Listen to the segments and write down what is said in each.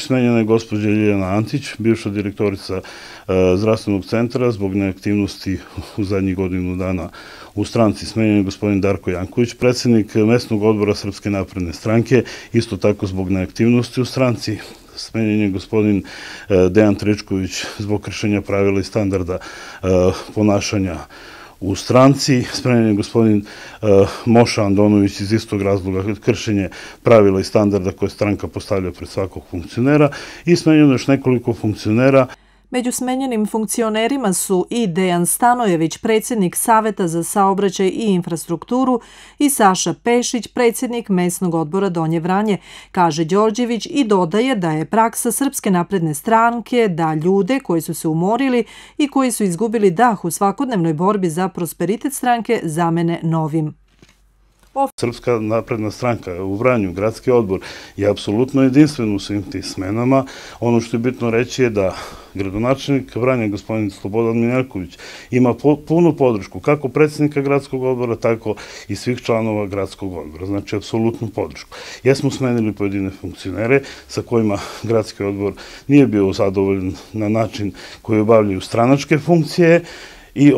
smenjena je gospođa Ljiljana Antić, bivša direktorica zdravstvenog centra zbog neaktivnosti u zadnjih godinu dana u stranci. Smenjen je gospodin Darko Janković, predsjednik mesnog odbora Srpske napredne stranke, isto tako zbog neaktivnosti u stranci. Smenjen je gospodin Dejan Tričković zbog kršenja pravila i standarda ponašanja u stranci. Smenjen je gospodin Moša Andonović iz istog razloga, kršenje pravila i standarda koje stranka postavlja pred svakog funkcionera, i smenjeno još nekoliko funkcionera. Među smenjenim funkcionerima su i Dejan Stanojević, predsjednik Saveta za saobraćaj i infrastrukturu, i Saša Pešić, predsjednik mesnog odbora Donje Vranje, kaže Đorđević, i dodaje da je praksa Srpske napredne stranke da ljude koji su se umorili i koji su izgubili dah u svakodnevnoj borbi za prosperitet stranke zamene novim. Srpska napredna stranka u Vranju, gradski odbor, je apsolutno jedinstven u svim tim smenama. Ono što je bitno reći je da gradonačelnik Vranja, gospodin Slobodan Miljaković, ima punu podršku kako predsjednika gradskog odbora, tako i svih članova gradskog odbora. Znači, apsolutnu podršku. Jesmo smenili pojedine funkcionere sa kojima gradski odbor nije bio zadovoljan na način koji obavljaju stranačke funkcije, i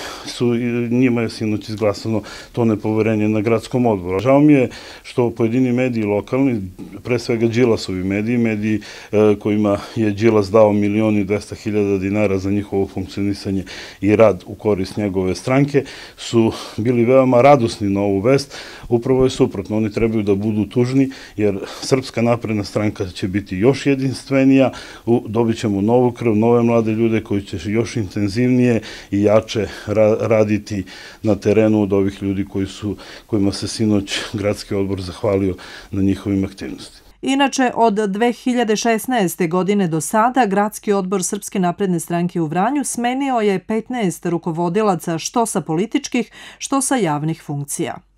njima je sinoć izglasano to nepoverenje na gradskom odboru. Žao mi je što pojedini mediji lokalni, pre svega Đilasovi mediji kojima je Đilas dao 1.200.000 dinara za njihovo funkcionisanje i rad u korist njegove stranke, su bili veoma radosni na ovu vest. Upravo je suprotno, oni trebaju da budu tužni, jer Srpska napredna stranka će biti još jedinstvenija, dobit ćemo novu krv, nove mlade ljude koji će još intenzivnije i jače raditi na terenu od ovih ljudi kojima se sinoć gradski odbor zahvalio na njihovim aktivnostima. Inače, od 2016. godine do sada, gradski odbor Srpske napredne stranke u Vranju smenio je 15 rukovodilaca što sa političkih, što sa javnih funkcija.